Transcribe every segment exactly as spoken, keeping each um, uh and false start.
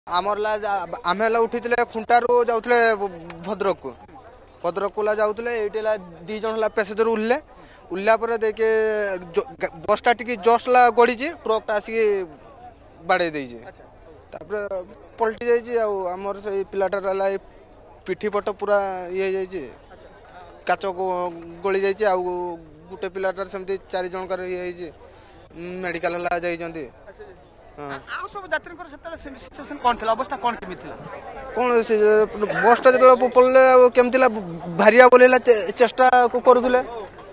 आमर आम उठी खुंटारू जाऊे भद्रक को भद्रक को जाऊे ये दी जन पैसेंजर उल्ले उल्ला पर देखे बसटा टी जस्ट ला गड़ी ट्रकटा आसिक बाड़े पलटि जामर से पिलाटार पिठी पट पूरा ये काच गली जा गोटे पिलाटार सेमती चार जनकर ये मेडिकल जाइए कौन से बसटा जो पड़े केमती भारिया बोलेला चेष्टा करुले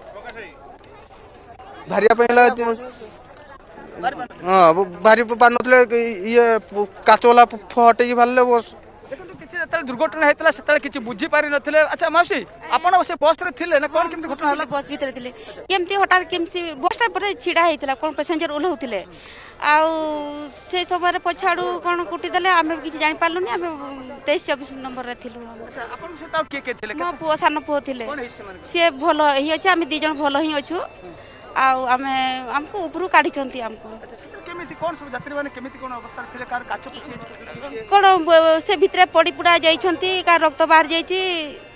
भारिया हाँ भारी पार नुले ये काच वाला हटे बाहर बस दुर्घटना होता है किसी बुझी पारि नथिले। अच्छा मौसी आपण से बस रे थिले ना कोन केमती घटना होला बस भीतर थिले केमती हठात केमसी बसटा पर छिड़ा हेतिला कोन पैसेंजर ओलहुतिले आ से समय पछाड़ू कोन कुटी देले आमे किसी जानि पारलुनी आमे तेईस चौबीस नंबर रे थिलु। अच्छा आपण से ताव के के थिले मो पुओ सान पुओ थिले से भलो ही अछि आमे दी जन भलो ही अछु आउ आमे हमको ऊपरू काढी चंती हमको। अच्छा केमिति कोन सब यात्री माने केमिति कोन अवस्था थिले कार काच कोन से भितरे पड़ी पुड़ा जाई छंती का रक्त बाहर जाई छी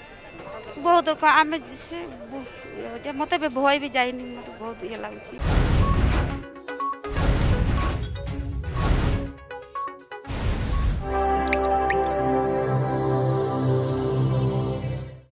बहुत आमे से मते भय भी जाइनी मते बहुत ये लागछि।